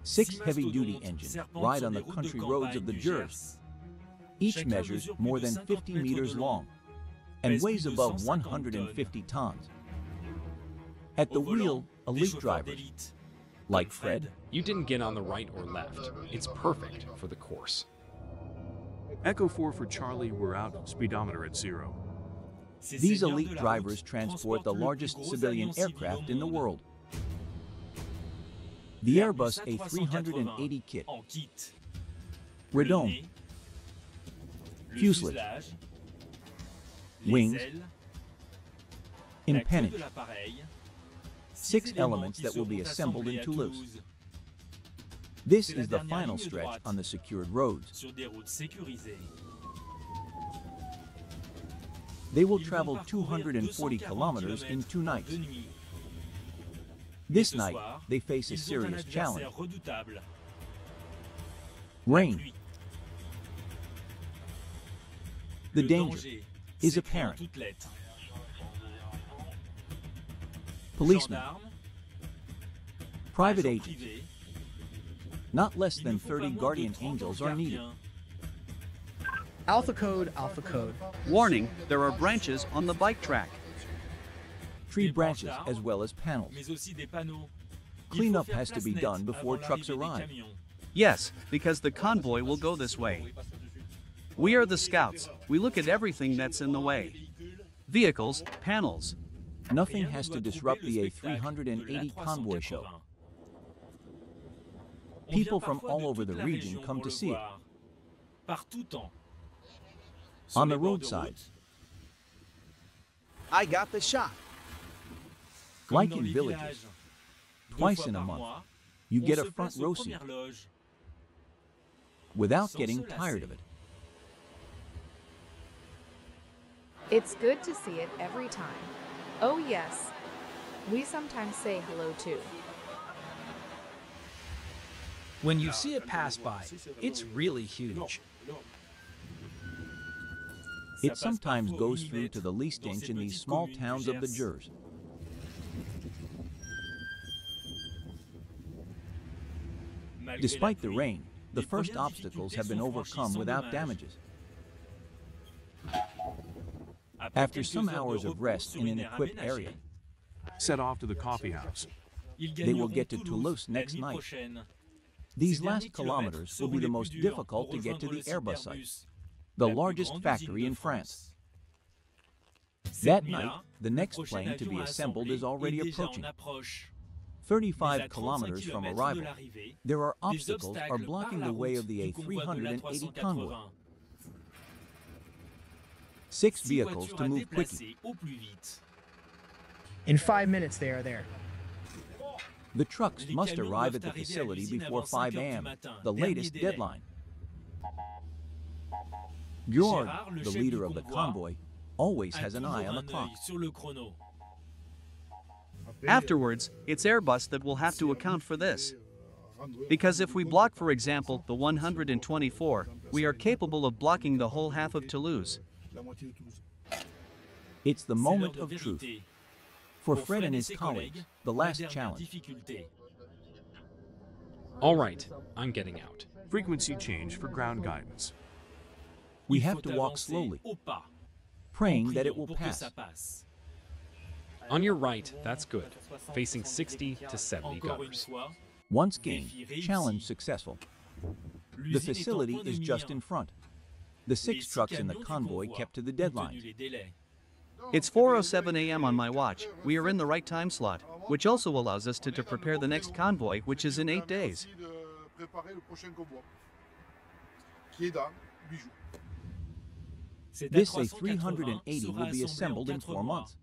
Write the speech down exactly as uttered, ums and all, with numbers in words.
Six heavy-duty engines ride on the country roads of the Gers. Each measures more than fifty meters long and weighs above one hundred fifty tons. At the wheel, elite drivers, like Fred. You didn't get on the right or left. It's perfect for the course. Echo four for Charlie, we're out, speedometer at zero. These elite drivers transport the largest civilian aircraft in the world. The Airbus A three eighty kit, redome, fuselage, wings, empennage, six elements that will be assembled in Toulouse. This is the final stretch on the secured roads. They will travel two hundred forty kilometers in two nights. This night, they face a serious challenge. Rain. The danger is apparent. Policemen, private agents, not less than thirty guardian angels are needed. Alpha code, alpha code. Warning, there are branches on the bike track. Tree branches as well as panels. Cleanup has to be done before trucks arrive. Yes, because the convoy will go this way. We are the scouts. We look at everything that's in the way. Vehicles, panels. Nothing has to disrupt the A three eighty convoy show. People from all over the region come to see it. On the roadsides, I got the shot. like in villages, twice in a month, you get a front row seat without getting tired of it. It's good to see it every time. Oh yes, we sometimes say hello too. When you see it pass by, it's really huge. It sometimes goes through to the least inch in these small towns of the Gers. Despite the rain, the first obstacles have been overcome without damages. After some hours of rest in an equipped area, Set off to the coffee house. they will get to Toulouse next night. These last kilometers will be the most difficult to get to the Airbus site, the largest factory in France. That night, the next plane to be assembled is already approaching. thirty-five kilometers from arrival, there are obstacles are blocking the way of the A three eighty convoy. Six vehicles to move quickly. In five minutes, they are there. The trucks must arrive at the facility before five A M, the latest deadline. Georg, the leader of the convoy, always has an eye on the clock. Afterwards, it's Airbus that will have to account for this. Because if we block, for example, the one hundred twenty-four, we are capable of blocking the whole half of Toulouse. It's the moment of truth. For Fred and his colleagues, the last challenge. All right, I'm getting out. Frequency change for ground guidance. We have to walk slowly, praying that it will pass. On your right, that's good. Facing sixty to seventy gutters. Once gained, challenge successful. The facility is just in front. The six trucks in the convoy kept to the deadline. It's four oh seven A M on my watch. We are in the right time slot, which also allows us to, to prepare the next convoy, which is in eight days. This A three eighty will be assembled in four months.